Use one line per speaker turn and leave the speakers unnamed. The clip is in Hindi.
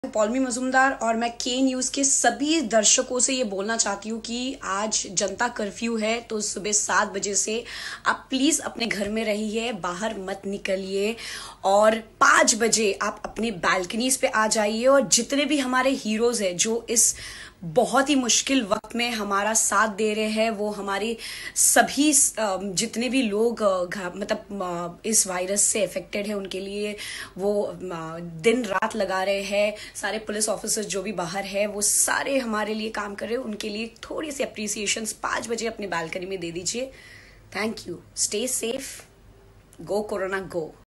पौलमी मजूमदार और मैं के न्यूज के सभी दर्शकों से ये बोलना चाहती हूँ कि आज जनता कर्फ्यू है, तो सुबह 7 बजे से आप प्लीज अपने घर में रहिए, बाहर मत निकलिए और 5 बजे आप अपने बालकनीज पे आ जाइए। और जितने भी हमारे हीरोज हैं जो इस बहुत ही मुश्किल वक्त में हमारा साथ दे रहे हैं, वो हमारे सभी जितने भी लोग मतलब इस वायरस से अफेक्टेड है उनके लिए वो दिन रात लगा रहे हैं। सारे पुलिस ऑफिसर्स जो भी बाहर है वो सारे हमारे लिए काम कर रहे हैं, उनके लिए थोड़ी सी अप्रिसिएशन 5 बजे अपने बालकनी में दे दीजिए। Thank you. Stay safe. Go corona go.